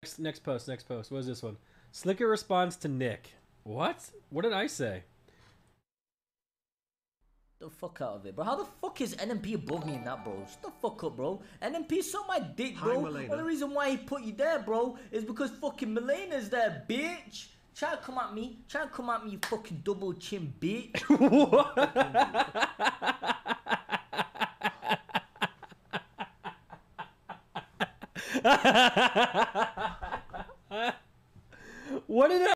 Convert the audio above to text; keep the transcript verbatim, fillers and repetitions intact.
Next, next post, next post. What is this one? Sliker responds to Nick. What? What did I say? The fuck out of it, bro. How the fuck is N M P above me in that, bro? Shut the fuck up, bro. N M P suck my dick, bro. And the reason why he put you there, bro, is because fucking Milena's there, bitch. Try to come at me. Try to come at me, you fucking double chin, bitch. What did I